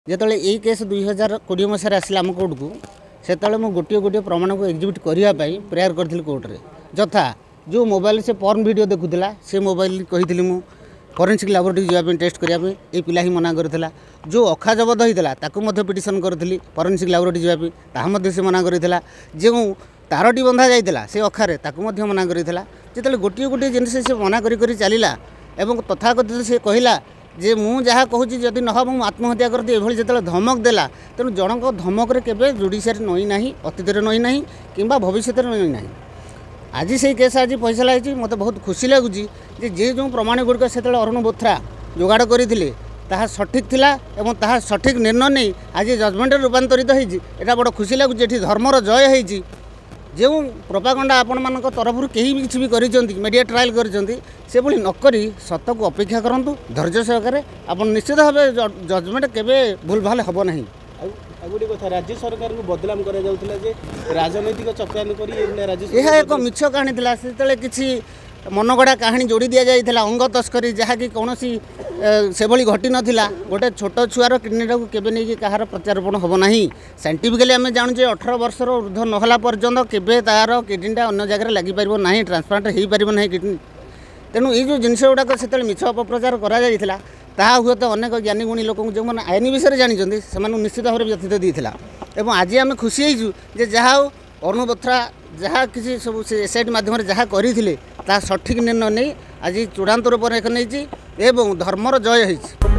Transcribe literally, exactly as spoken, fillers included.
जिते यही केस दुई हजार कोड़े मसीह आसला आम कोर्ट को से गोटे गोटे प्रमाण को एक्जिबिट करने प्रेयर करी कोर्ट में जथा जो मोबाइल से पर्न वीडियो देखुला से मोबाइल कही मु फॉरेंसिक लैबोरेटरी जावाई टेस्ट करने ये पिला ही मना करता जो अखा जबत होता पिटिशन करी फॉरेंसिक लैबोरेटरी जावाई से मना करता जो तारटी बंधा जाता से अखारे मना करता जिते गोटे गोटे जिनस से मना करी चलला एवं तथाकथित से कहला जे मु जहाँ कहूँ जदि नह मुझे आत्महत्या करती ये जो धमक देला तेणु जनक धमक के जुडिशियरी नई ना अतीत नई ना कि भविष्य नई ना आज से केस आज फैसला होती मत बहुत खुशी लगुच जे जो प्रमाण गुड़िक से अरुण बोथ्रा जोगाड़ करते ताहा सठिक थिला एवं ताहा सठिक निर्णय नहीं आज जजमेंट रूपांतरित होता बड़ खुशी लगुच धर्मर जय होती जो प्रोपागंडा आपण मान तरफ कहीं भी किसी भी कर मीडिया ट्रायल कर नक सत को अपेक्षा करूँ धैर्य सहकार आप निश्चित भाव जजमेंट केवे भूल भाल हम ना। गोटे कथा राज्य सरकार को बदनाम करा जाउतला जे राजनीतिक चक्रांत करी राज्य यह एक मिछ कहानी थिला से किसी मनगढ़ा कहानी जोड़ी दि जाइए अंग तस्करी जहाँकि कौन से भली घटी नाला गोटे छोट छुआर किडनीटा को केवे नहीं कहार प्रत्यारोपण हम ना साइंटिफिकली आम जानूचे अठारह वर्षर ऊर्ध नहला पर्यंत केवे तार किडनीटा अन्य जगह लगिपार ना ट्रांसप्लांट हो पार ना किडनी तेणु ये जो जिनस गुड़ाक से मिछ अपप्रचार करा ताहा हुए तो अनेक ज्ञानी गुणी लोक जो मैंने आईन विषय जानते से निश्चित भाव व्यथित देता एवं आज आम खुशी हो जहाँ अरुण बोथ्रा जहाँ किसी सब से एसआईटी माध्यम जहाँ करते सठिक निर्णय नहीं आज चूड़ांत रूप नहीं एवं धर्मर जय होती।